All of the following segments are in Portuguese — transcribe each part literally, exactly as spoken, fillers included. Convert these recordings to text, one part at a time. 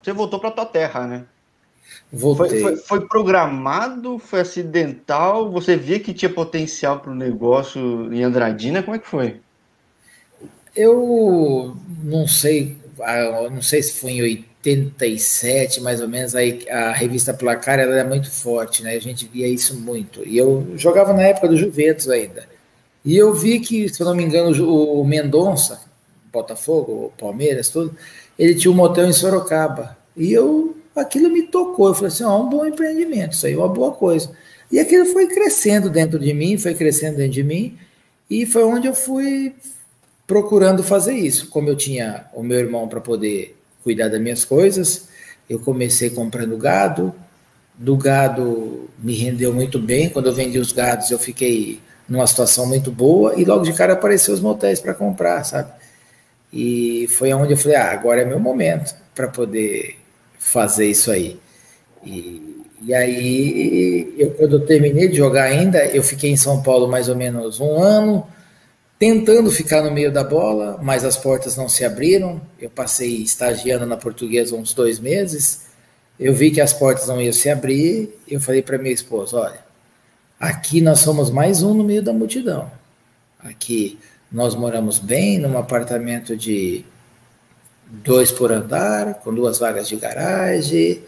você voltou para tua terra, né? Foi, Voltei. foi, foi programado, foi acidental? Você via que tinha potencial para o negócio em Andradina? Como é que foi? Eu não sei, ah, não sei se foi em oitenta e sete, mais ou menos, aí a revista Placar ela era muito forte, né? A gente via isso muito. E eu jogava na época do Juventus ainda. E eu vi que, se eu não me engano, o Mendonça, Botafogo, o Palmeiras, tudo, ele tinha um motel em Sorocaba. E eu, aquilo me tocou. Eu falei assim, ó, um bom empreendimento, isso aí é uma boa coisa. E aquilo foi crescendo dentro de mim, foi crescendo dentro de mim, e foi onde eu fui procurando fazer isso. Como eu tinha o meu irmão para poder cuidar das minhas coisas, eu comecei comprando gado. Do gado me rendeu muito bem. Quando eu vendi os gados, eu fiquei numa situação muito boa e logo de cara apareceu os motéis para comprar, sabe? E foi onde eu falei, ah, agora é meu momento para poder fazer isso aí. E, e aí, eu, quando eu terminei de jogar ainda, eu fiquei em São Paulo mais ou menos um ano, tentando ficar no meio da bola, mas as portas não se abriram. Eu passei estagiando na Portuguesa uns dois meses. Eu vi que as portas não iam se abrir. Eu falei para minha esposa: olha, aqui nós somos mais um no meio da multidão. Aqui nós moramos bem, num apartamento de dois por andar, com duas vagas de garagem.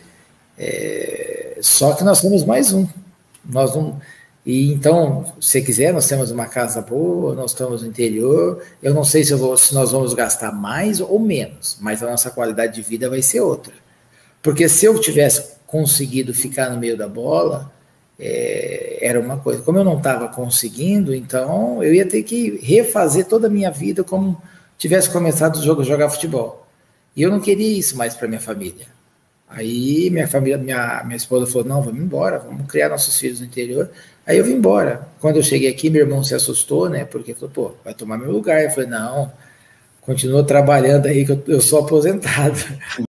É, só que nós somos mais um. Nós não. E então, se quiser, nós temos uma casa boa, nós estamos no interior. Eu não sei se, eu vou, se nós vamos gastar mais ou menos, mas a nossa qualidade de vida vai ser outra. Porque se eu tivesse conseguido ficar no meio da bola, é, era uma coisa. Como eu não estava conseguindo, então eu ia ter que refazer toda a minha vida como tivesse começado o jogo, jogar futebol. E eu não queria isso mais para minha família. Aí minha família, minha, minha esposa falou, não, vamos embora, vamos criar nossos filhos no interior. Aí eu vim embora. Quando eu cheguei aqui, meu irmão se assustou, né? Porque falou, pô, vai tomar meu lugar. Eu falei, não, continua trabalhando aí que eu, eu sou aposentado.